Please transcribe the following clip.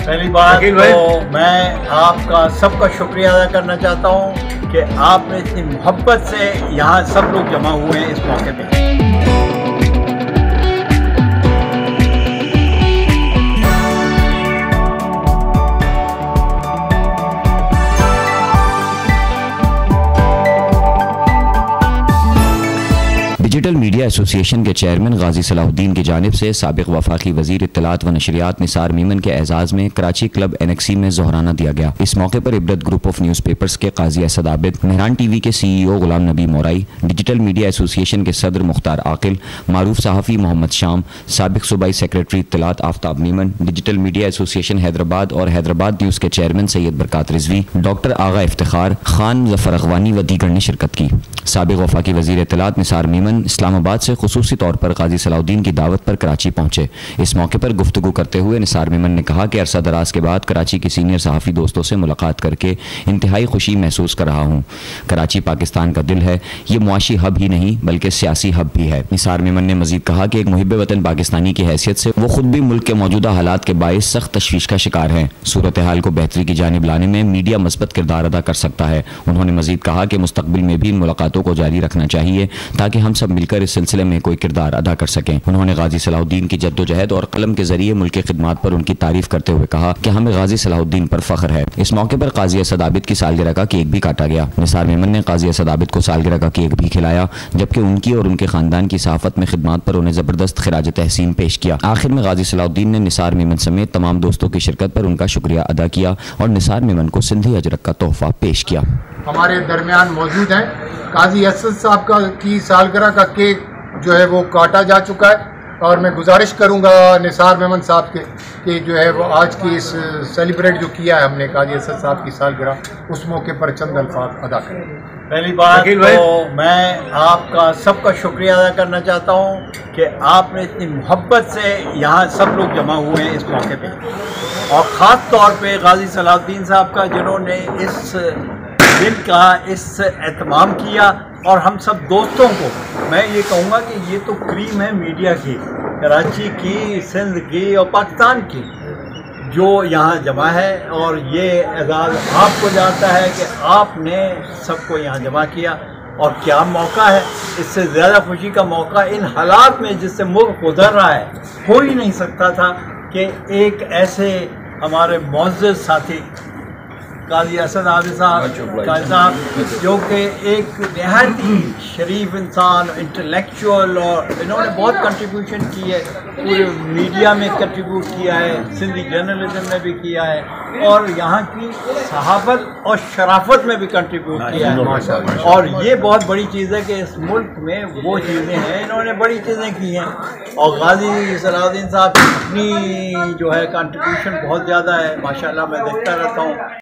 पहली बात तो मैं आपका सबका शुक्रिया अदा करना चाहता हूँ कि आपने इतनी मोहब्बत से यहाँ सब लोग जमा हुए हैं इस मौके पे। डिजिटल मीडिया एसोसिएशन के चेयरमैन गाजी सलाहुद्दीन की जानिब से साबिक वफाकी वजीर इत्तलात व नशरियात निसार मीमन के एजाज़ में कराची क्लब NXC में ज़ोहराना दिया गया। इस मौके पर Ibrat group of newspapers के काजी असद आबिद, मेहरान TV के CEO Ghulam Nabi mori, digital media association के सदर मुख्तार आकिल, मारूफ सहाफ़ी मोहम्मद शाम, साबिक सूबाई सेक्रेटरी इत्तलात Aftab Memon, digital media association Hyderabad और हैदराबाद न्यूज़ के चेयरमैन सैयद बरकात रिजवी, डॉक्टर आगा इफ्तिखार खान, जफर अखवानी व दीगर ने शिरकत की। साबिक वफाकी वजीर इत्तलात निसार मीमन इस्लामाबाद से खुसूसी तौर पर गाजी सलाहुद्दीन की दावत पर कराची पहुंचे। इस मौके पर गुफ्तगू करते हुए निसार मीमन ने कहा कि अरसा दराज के बाद कराची के सीनियर सहाफ़ी दोस्तों से मुलाकात करके इंतहाई खुशी महसूस कर रहा हूँ। कराची पाकिस्तान का दिल है, ये मुआशी हब ही नहीं बल्कि सियासी हब भी है। निसार मीमन ने मजीद कहा कि एक मुहिब वतन पाकिस्तानी की हैसियत से वो खुद भी मुल्क के मौजूदा हालात के बायस सख्त तशवीश का शिकार है। सूरत हाल को बेहतरी की जानिब लाने में मीडिया मस्बत किरदार अदा कर सकता है। उन्होंने मजीद कहा कि मुस्तकबिल में भी इन मुलाकातों को जारी रखना चाहिए ताकि हम सब मिलकर इस सिलसिले में कोई किरदार अदा कर सकें। उन्होंने गाजी सलाहुद्दीन की जद्दोजहद और कलम के जरिए मुल्क की खिदमत पर उनकी तारीफ करते हुए कहा कि हमें गाजी सलाहुद्दीन पर फख्र है। इस मौके पर काजी असद आबिद की सालगिरह का केक भी काटा गया। निसार मीमन ने काजी असद आबिद को सालगिरह का केक भी खिलाया, जबकि उनकी और उनके खानदान की सहाफत में खिदमत पर उन्हें जबरदस्त खिराज तहसीन पेश किया। आखिर में गाजी सलाहुद्दीन ने निसार मीमन समेत तमाम दोस्तों की शिरकत पर उनका शुक्रिया अदा किया और निसार मीमन को सिंधी अजरक का तोहफा पेश किया। हमारे दरमियान मौजूद हैं काजी असद साहब की सालगिरह का केक जो है वो काटा जा चुका है और मैं गुजारिश करूंगा निसार मेमन साहब के कि जो है वो आज की इस सेलिब्रेट जो किया है हमने काजी असद साहब की सालगिरह, उस मौके पर चंद अल्फाज अदा करें। पहली बात तो मैं आपका सबका शुक्रिया अदा करना चाहता हूँ कि आपने इतनी मोहब्बत से यहाँ सब लोग जमा हुए हैं इस मौके पे, और ख़ास तौर पे गाजी सलाहुद्दीन साहब का जिन्होंने इस दिन का इस एहतमाम किया। और हम सब दोस्तों को मैं ये कहूँगा कि ये तो क्रीम है मीडिया की, कराची की, सिंध की और पाकिस्तान की, जो यहाँ जमा है। और ये एजाज़ आपको जाता है कि आपने सबको यहाँ जमा किया, और क्या मौका है, इससे ज़्यादा खुशी का मौका इन हालात में जिससे मुल्क गुजर रहा है हो ही नहीं सकता था कि एक ऐसे हमारे मुअज़्ज़ज़ साथी काजी असद आबिद साहब जो कि एक नहायत ही शरीफ इंसान, इंटेलेक्चुअल, और इन्होंने बहुत कंट्रीब्यूशन की है, पूरे मीडिया में कंट्रीब्यूट किया है, सिंधी जर्नलिज्म में भी किया है, और यहाँ की सहाफत और शराफत में भी कंट्रीब्यूट किया है। और ये बहुत बड़ी चीज़ है कि इस मुल्क में वो चीज़ें हैं, इन्होंने बड़ी चीज़ें की हैं। और गाजी सलाहुद्दीन साहब की अपनी जो है कंट्रीब्यूशन बहुत ज़्यादा है, माशाल्लाह मैं देखता रहता हूँ।